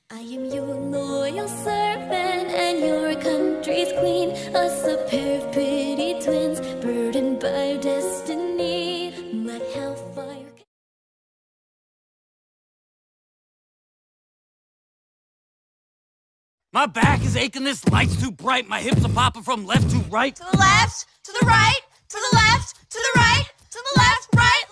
I am your loyal servant and your country's queen, us a pair of pretty twins, burdened by destiny. Let hellfire... My back is aching, this light's too bright, my hips are popping from left to right. To the left, to the right, to the left, to the right, to the left, right,